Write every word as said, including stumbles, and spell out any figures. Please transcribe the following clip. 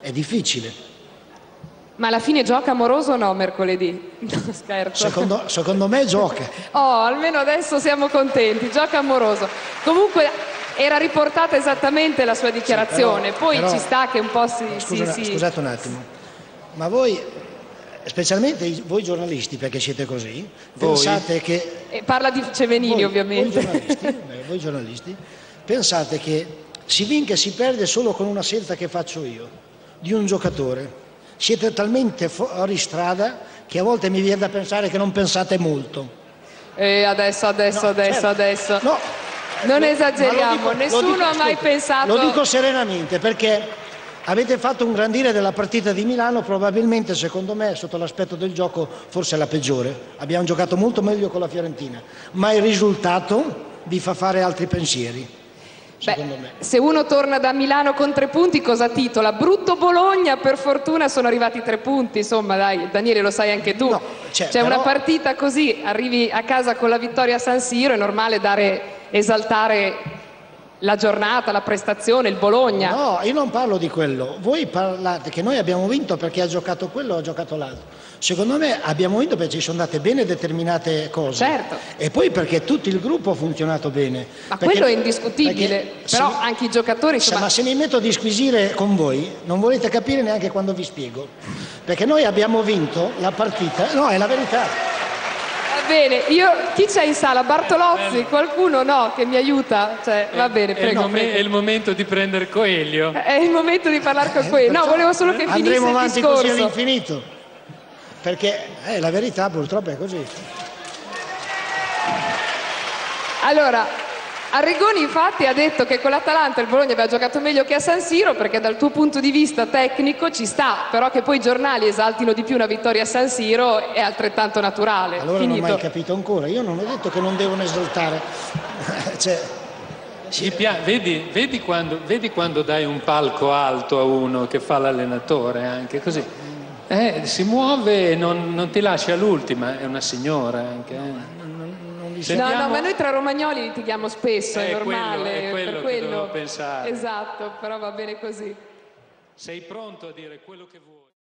È difficile. Ma alla fine gioca amoroso o no mercoledì? No, scherzo. Secondo, secondo me gioca. Oh, almeno adesso siamo contenti, gioca amoroso. Comunque era riportata esattamente la sua dichiarazione, sì, però, poi però, ci sta che un po' si... Scusa, si, si... Scusate un attimo, ma voi, specialmente voi giornalisti, perché siete così, voi? pensate che... E parla di Cevenini voi, ovviamente. Voi giornalisti, beh, voi giornalisti, pensate che si vinca e si perde solo con una scelta che faccio io, di un giocatore. Siete talmente fuori strada che a volte mi viene da pensare che non pensate molto. E adesso, adesso, no, adesso, certo. adesso. No, non lo, esageriamo, dico, nessuno dico, ha mai ascolta, pensato... Lo dico serenamente perché avete fatto un grandire della partita di Milano, probabilmente secondo me sotto l'aspetto del gioco forse la peggiore. Abbiamo giocato molto meglio con la Fiorentina, ma il risultato vi fa fare altri pensieri. Beh, se uno torna da Milano con tre punti cosa titola? Brutto Bologna, per fortuna sono arrivati tre punti, insomma dai, Daniele lo sai anche tu. No, c'è però... una partita così, arrivi a casa con la vittoria a San Siro, è normale dare, esaltare la giornata, la prestazione, il Bologna. No, io non parlo di quello, voi parlate che noi abbiamo vinto perché ha giocato quello o ha giocato l'altro. Secondo me abbiamo vinto perché ci sono andate bene determinate cose. Certo. E poi perché tutto il gruppo ha funzionato bene. Ma perché, quello è indiscutibile, però se, anche i giocatori... Se, ma se mi metto a disquisire con voi, non volete capire neanche quando vi spiego. Perché noi abbiamo vinto la partita, no, è la verità. Va bene, io, chi c'è in sala? Bartolozzi? Qualcuno no, che mi aiuta? Cioè, va bene, prego. È il, prego. è il momento di prendere Coelho. È il momento di parlare con Coelho. No, volevo solo che finisse il discorso. Andremo avanti così all'infinito. Perché eh, la verità purtroppo è così. Allora, Arrigoni infatti ha detto che con l'Atalanta il Bologna aveva giocato meglio che a San Siro perché dal tuo punto di vista tecnico ci sta, però che poi i giornali esaltino di più una vittoria a San Siro è altrettanto naturale. Allora Finito. Non ho mai capito ancora, io non ho detto che non devono esaltare. Cioè, sì. vedi, vedi, quando, vedi quando dai un palco alto a uno che fa l'allenatore anche così. Eh, si muove e non, non ti lascia all'ultima, è una signora anche. Eh. Non, non Sentiamo... No, no, ma noi tra romagnoli litighiamo spesso, è, è normale. Quello, è quello per che quello dovevo pensare. Esatto, però va bene così. Sei pronto a dire quello che vuoi?